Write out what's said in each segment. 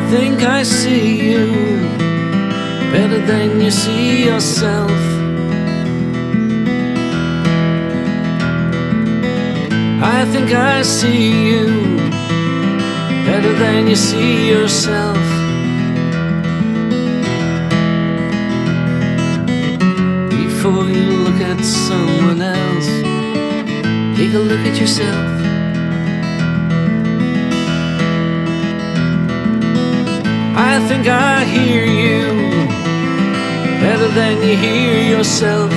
think I see you better than you see yourself. I think I see you better than you see yourself. Before you look at someone else, take a look at yourself. I think I hear you better than you hear yourself.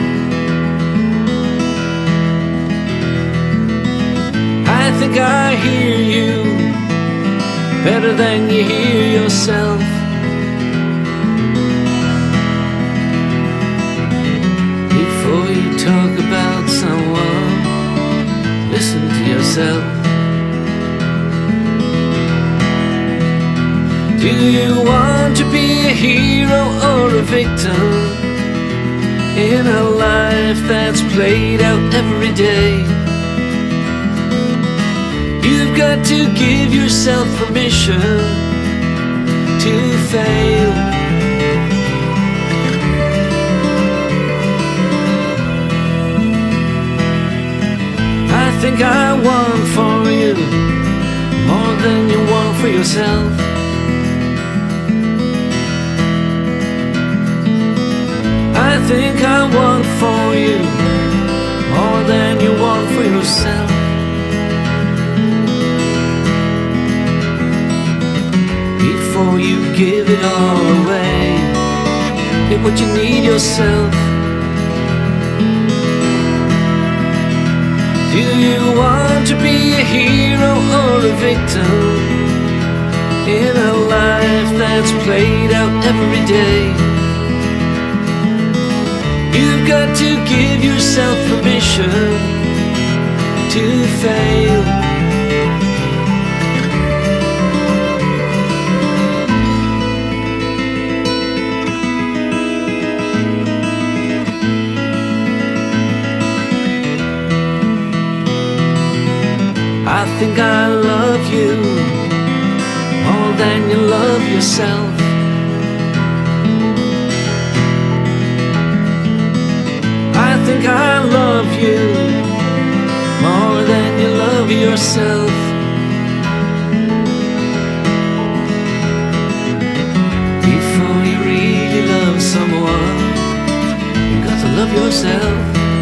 I think I hear you better than you hear yourself. Before you talk about someone, listen to yourself. Do you want to be a hero or a victim in a life that's played out every day? You've got to give yourself permission to fail. I think I want for you more than you want for yourself. I think I want for you more than you want for yourself. Before you give it all away, get what you need yourself. Do you want to be a hero or a victim in a life that's played out every day? You've got to give yourself permission to fail. I think I love you more than you love yourself. I think I love you more than you love yourself. Before you really love someone, you've got to love yourself.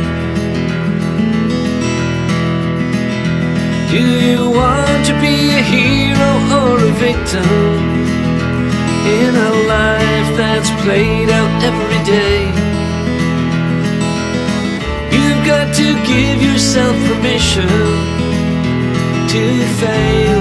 Do you want to be a hero or a victim in a life that's played out every day? You've got to give yourself permission to fail.